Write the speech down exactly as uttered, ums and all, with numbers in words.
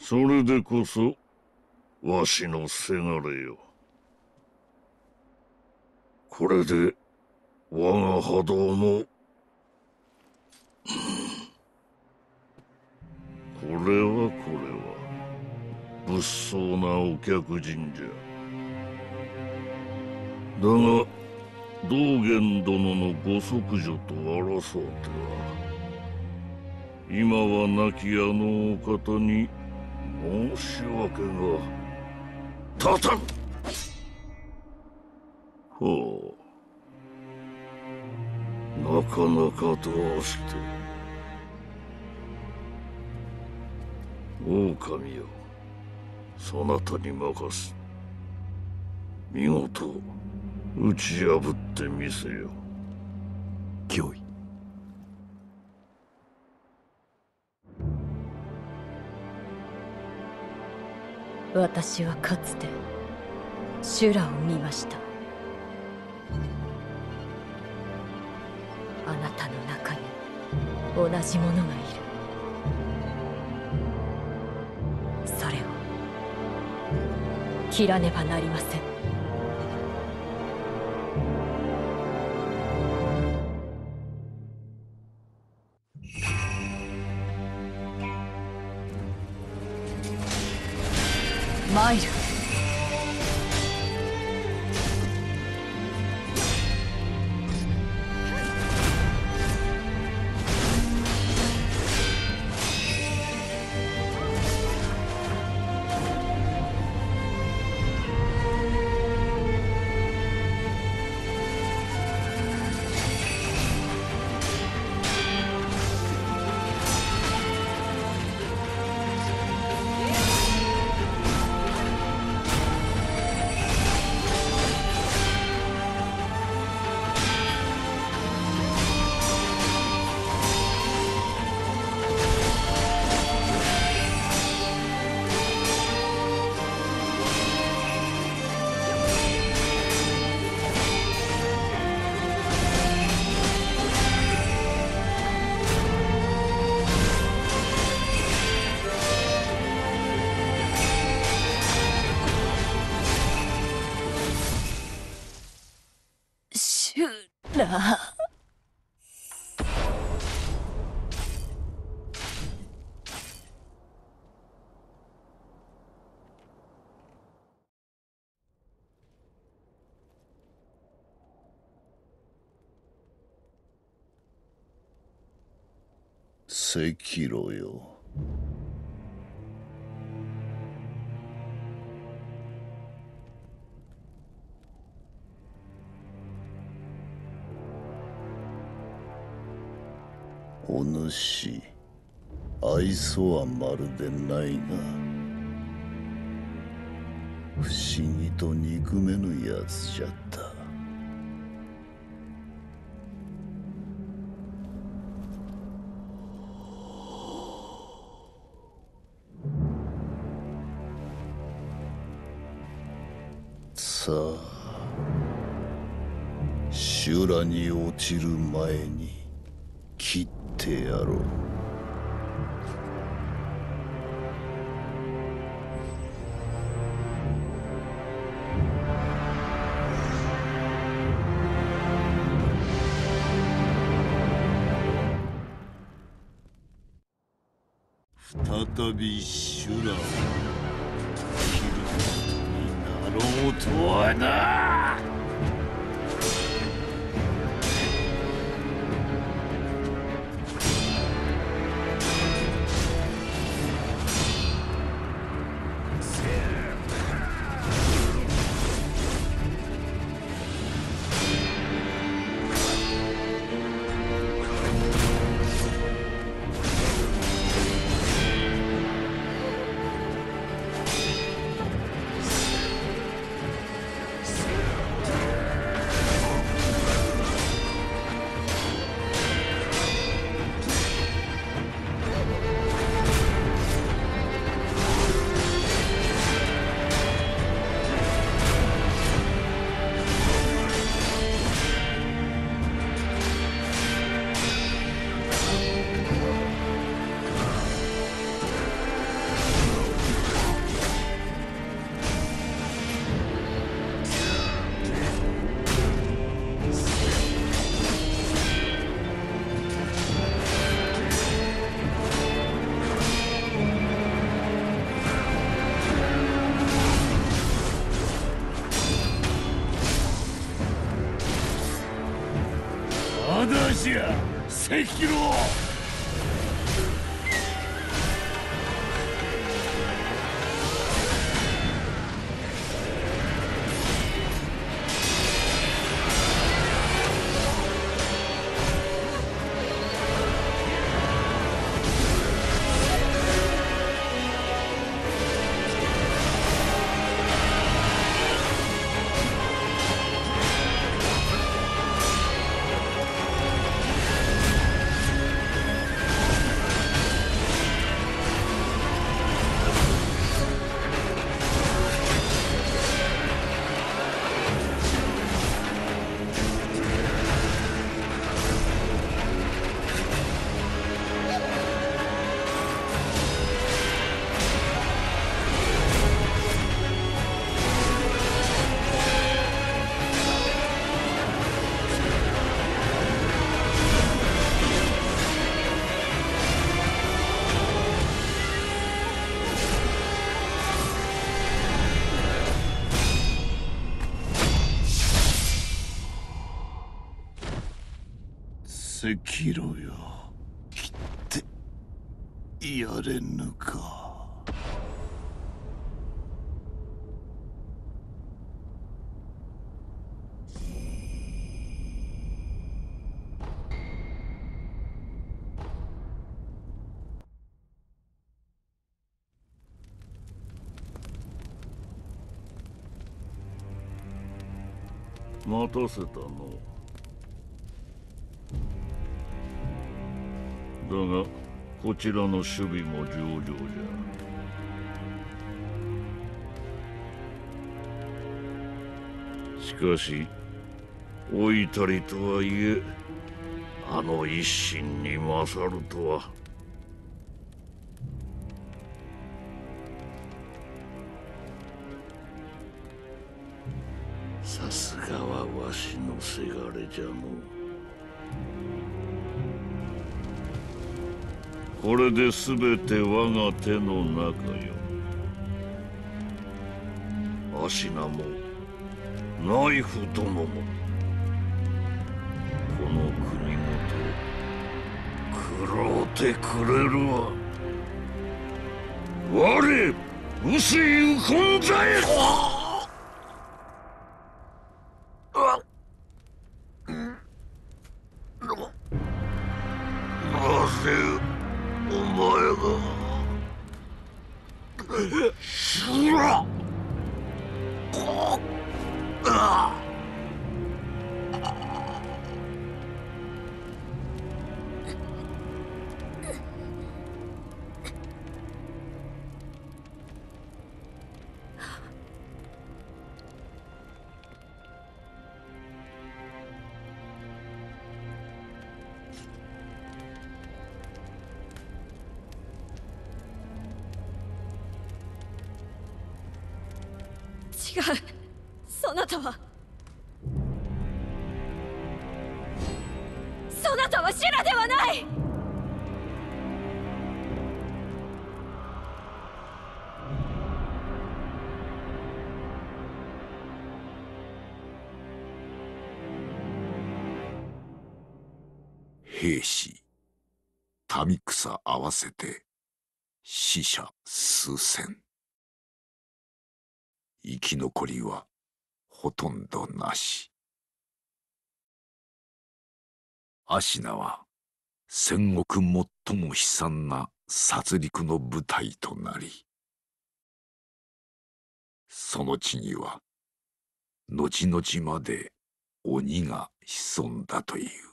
それでこそわしのせがれよ。これで我が波動もこれはこれは物騒なお客人じゃ。だが道元殿のご息女と争うては今は亡きあのお方に申し訳が立たん。ほう、なかなかどうして。狼よ、そなたに任す。見事打ち破ってみせよ。 脅威。 私はかつて修羅を見ました。あなたの中に同じものがいる。それを切らねばなりません。参る。 赤炉よ。お主、愛想はまるでないが、不思議と憎めぬやつじゃった。さあ、修羅に落ちる前に切ってやろう。再び修羅を切ることになろうとはな。 赤炉。赤炉よ、切ってやれぬか。待たせたの。だがこちらの守備も上々じゃ。しかし老いたりとはいえ、あの一心に勝るとは。さすがはわしのせがれじゃの。これで全て我が手の中よ。アシナもナイフ殿もこの国ごと食ろうてくれるわ。我臼井右近左衛なぜお前がしら違う、そなたはそなたはシュラではない。 兵士民草合わせて死者数千。生き残りはほとんどなし。アシナは戦国最も悲惨な殺戮の舞台となり、その地には後々まで鬼が潜んだという。